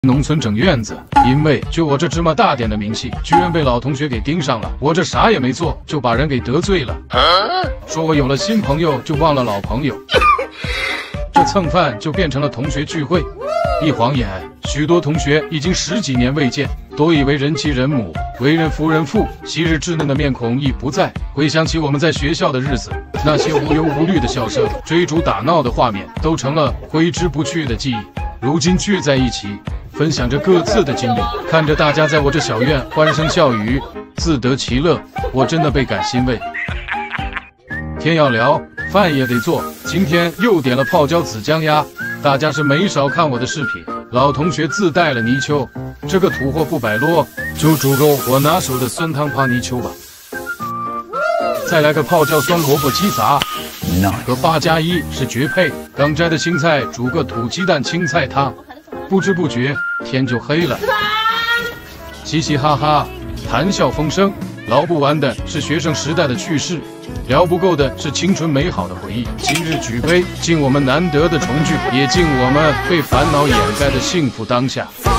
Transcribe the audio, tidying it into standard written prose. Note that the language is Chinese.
农村整院子，因为就我这芝麻大点的名气，居然被老同学给盯上了。我这啥也没做，就把人给得罪了。说我有了新朋友就忘了老朋友，这蹭饭就变成了同学聚会。一晃眼，许多同学已经10几年未见，多以为人妻人母，为人夫人妇，昔日稚嫩的面孔已不在。回想起我们在学校的日子，那些无忧无虑的笑声、追逐打闹的画面，都成了挥之不去的记忆。如今聚在一起，分享着各自的经历，看着大家在我这小院欢声笑语，自得其乐，我真的倍感欣慰。天要聊，饭也得做，今天又点了泡椒子姜鸭，大家是没少看我的视频。老同学自带了泥鳅，这个土货不摆落，就煮个我拿手的酸汤扒泥鳅吧。再来个泡椒酸萝卜鸡杂，和8+1是绝配。刚摘的青菜煮个土鸡蛋青菜汤，不知不觉天就黑了。嘻嘻哈哈，谈笑风生，聊不完的是学生时代的趣事，聊不够的是青春美好的回忆。今日举杯，敬我们难得的重聚，也敬我们被烦恼掩盖的幸福当下。